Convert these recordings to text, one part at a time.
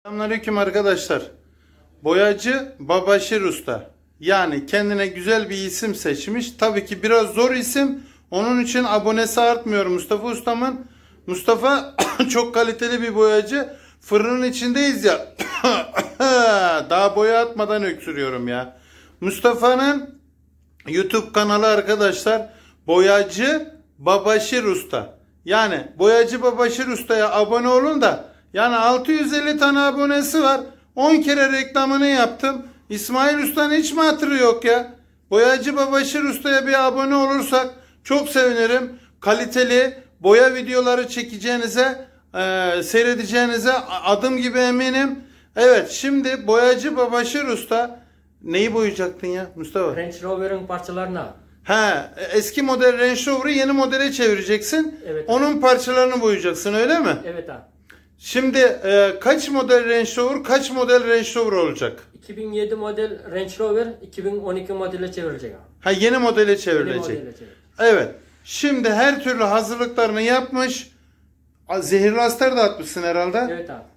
Selamünaleyküm arkadaşlar. Boyacı Babaşir Usta. Yani kendine güzel bir isim seçmiş. Tabii ki biraz zor isim. Onun için abonesi artmıyor Mustafa Ustam'ın. Mustafa çok kaliteli bir boyacı. Fırının içindeyiz ya. Daha boya atmadan öksürüyorum ya. Mustafa'nın YouTube kanalı arkadaşlar. Boyacı Babaşir Usta. Yani Boyacı Babaşir Usta'ya abone olun da. Yani 650 tane abonesi var. 10 kere reklamını yaptım. İsmail Usta'nın hiç mi hatırı yok ya? Boyacı Babaşir Usta'ya bir abone olursak çok sevinirim. Kaliteli boya videoları çekeceğinize, seyredeceğinize adım gibi eminim. Evet, şimdi Boyacı Babaşir Usta neyi boyayacaktın ya Mustafa? Range Rover'ın parçalarına. Eski model Range Rover'ı yeni modele çevireceksin. Evet. Onun parçalarını boyayacaksın, öyle mi? Evet abi. Şimdi kaç model Range Rover, kaç model Range Rover olacak? 2007 model Range Rover 2012 modele çevirecek abi. Yeni modele çevrilecek. Yeni modele çevirecek. Evet. Şimdi her türlü hazırlıklarını yapmış. Zehirli astar da atmışsın herhalde. Evet abi.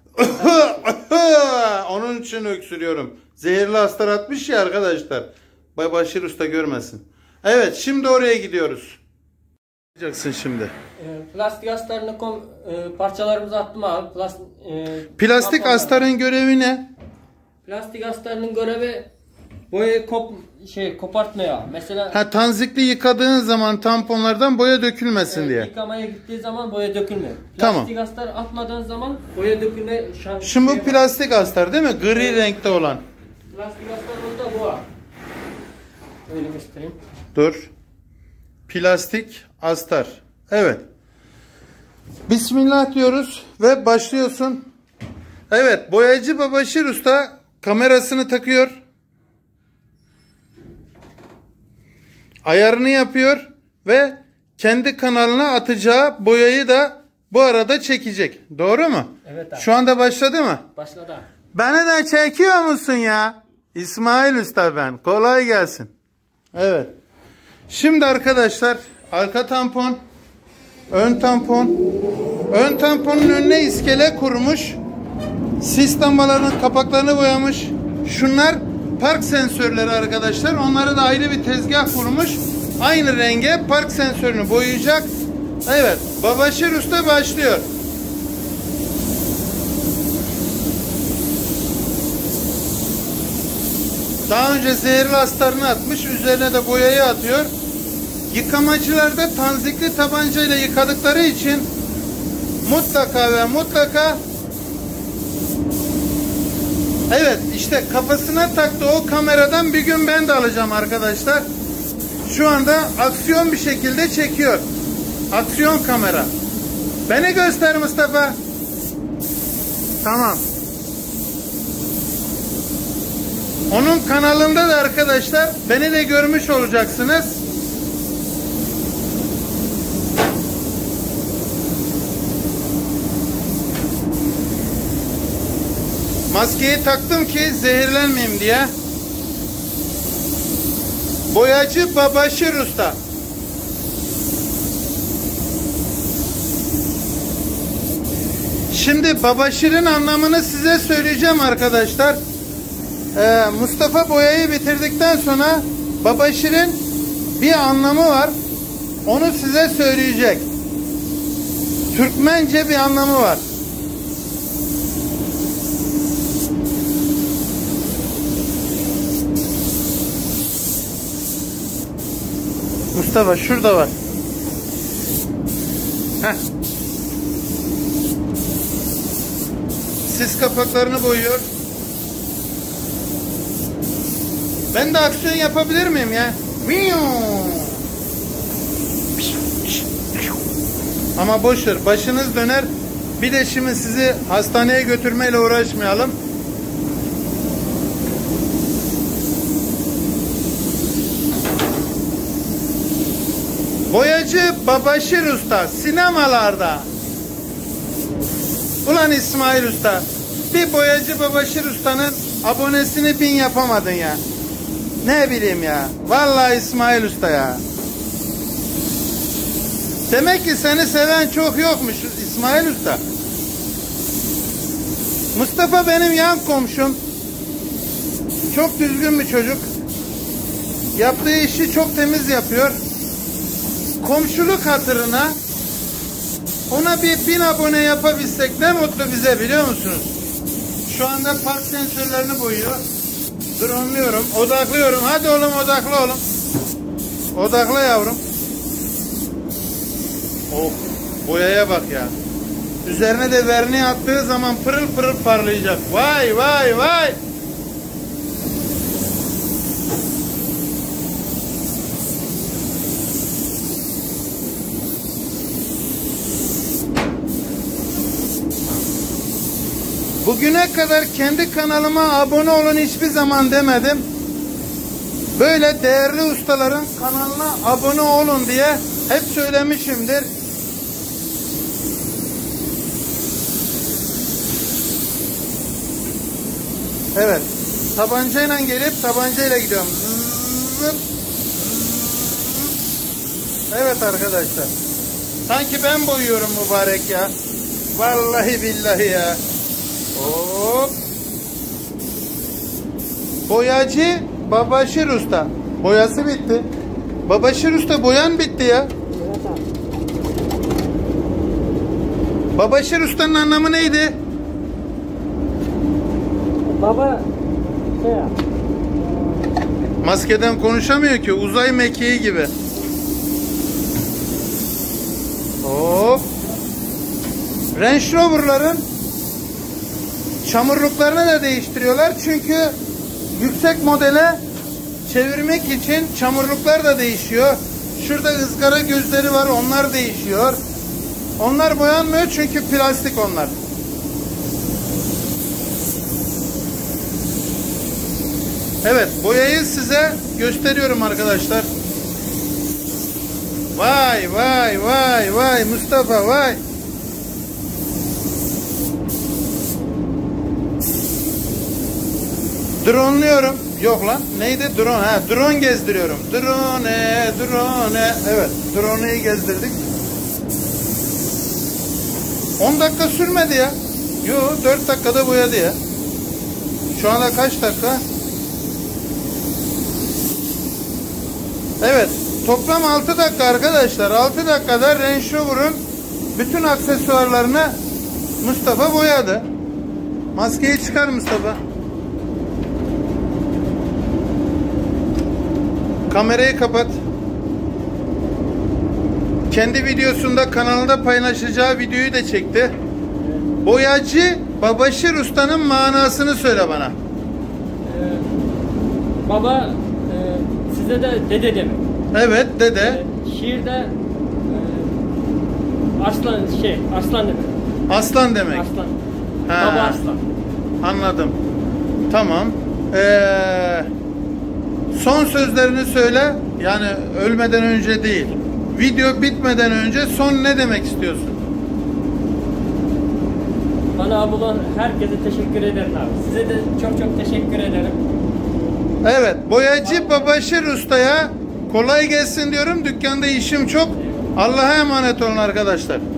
Onun için öksürüyorum. Zehirli astar atmış ya arkadaşlar. Babaşir Usta görmesin. Evet, şimdi oraya gidiyoruz. Ne yapacaksın şimdi? Plastik astarını parçalarımızı attım abi. Plastik astarın görevi ne? Plastik astarının görevi boyayı kopartmaya. Mesela Tanzikli yıkadığın zaman tamponlardan boya dökülmesin diye. Yıkamaya gittiği zaman boya dökülmüyor. Tamam. Plastik astar atmadığın zaman boya dökülme şansı. Şimdi bu plastik astar değil mi? Gri renkte olan. Plastik astar da bu abi. Öyle göstereyim. Dur. Plastik astar. Evet. Bismillah diyoruz ve başlıyorsun. Evet, Boyacı Babaşir Usta kamerasını takıyor. Ayarını yapıyor ve kendi kanalına atacağı boyayı da bu arada çekecek. Doğru mu? Evet abi. Şu anda başladı mı? Başladı abi. Beni de çekiyor musun ya? İsmail Usta ben. Kolay gelsin. Evet. Şimdi arkadaşlar arka tampon, ön tampon. Ön tamponun önüne iskele kurmuş. Sis lambalarının kapaklarını boyamış. Şunlar park sensörleri arkadaşlar. Onları da ayrı bir tezgah kurmuş. Aynı renge park sensörünü boyayacak. Evet, Babaşir Usta başlıyor. Daha önce zehirli astarını atmış. Üzerine de boyayı atıyor. Yıkamacılarda tanzikli tabancayla yıkadıkları için mutlaka ve mutlaka, evet, işte kafasına taktı o kameradan bir gün ben de alacağım arkadaşlar. Şu anda aksiyon bir şekilde çekiyor. Aksiyon kamera. Beni göster Mustafa. Tamam. Onun kanalında da arkadaşlar beni de görmüş olacaksınız. Maskeyi taktım ki zehirlenmeyeyim diye. Boyacı Babaşir Usta. Şimdi Babaşir'in anlamını size söyleyeceğim arkadaşlar. Mustafa boyayı bitirdikten sonra Babaşir'in bir anlamı var. Onu size söyleyecek. Türkmence bir anlamı var. Mustafa şurada var. Heh. Sis kapaklarını boyuyor. Ben de aksiyon yapabilir miyim ya? Ama boşver, başınız döner. Bir de şimdi sizi hastaneye götürmeyle uğraşmayalım. Boyacı Babaşir Usta sinemalarda. Ulan İsmail Usta, bir Boyacı Babaşir Usta'nın abonesini 1000 yapamadın ya. Ne bileyim ya. Vallahi İsmail Usta ya. Demek ki seni seven çok yokmuş İsmail Usta. Mustafa benim yan komşum. Çok düzgün bir çocuk. Yaptığı işi çok temiz yapıyor. Komşuluk hatırına ona bir 1000 abone yapabilsek ne mutlu bize, biliyor musunuz? Şu anda park sensörlerini boyuyor. Dronluyorum, odaklıyorum. Hadi oğlum, odaklı oğlum. Odakla yavrum. Of, boyaya bak ya. Üzerine de verniği attığı zaman pırıl pırıl parlayacak. Vay vay vay. Bugüne kadar kendi kanalıma abone olun hiçbir zaman demedim. Böyle değerli ustaların kanalına abone olun diye hep söylemişimdir. Evet. Tabancayla gelip tabancayla gidiyorum. Evet arkadaşlar. Sanki ben boyuyorum mübarek ya. Vallahi billahi ya. Hop. Boyacı Babaşir Usta. Boyası bitti. Babaşir Usta, boyan bitti ya. Babaşir Usta'nın anlamı neydi? Baba şey ya. Maskeden konuşamıyor ki. Uzay mekiği gibi. Hop. Range Rover'ların çamurluklarını da değiştiriyorlar. Çünkü yüksek modele çevirmek için çamurluklar da değişiyor. Şurada ızgara gözleri var. Onlar değişiyor. Onlar boyanmıyor çünkü plastik onlar. Evet, boyayı size gösteriyorum arkadaşlar. Vay vay vay vay Mustafa vay. Dronluyorum. Yok lan. Neydi? Drone. Ha, drone gezdiriyorum. Drone. Evet, drone'u gezdirdik. 10 dakika sürmedi ya. Yo, 4 dakikada boyadı ya. Şu anda kaç dakika? Evet, toplam 6 dakika arkadaşlar. 6 dakikada Range Rover'ın bütün aksesuarlarını Mustafa boyadı. Maskeyi çıkar Mustafa. Kamerayı kapat. Kendi videosunda kanalında paylaşacağı videoyu da çekti. Boyacı Babaşir Usta'nın manasını söyle bana. Baba size de dede demek. Evet, dede. Şiirde aslan demek. Aslan demek. Aslan. Ha. Baba aslan. Anladım. Tamam. Son sözlerini söyle. Yani ölmeden önce değil. Video bitmeden önce son ne demek istiyorsun? Bana abone olan herkese teşekkür ederim abi. Size de çok çok teşekkür ederim. Evet. Boyacı Babaşir Usta'ya kolay gelsin diyorum. Dükkanda işim çok. Allah'a emanet olun arkadaşlar.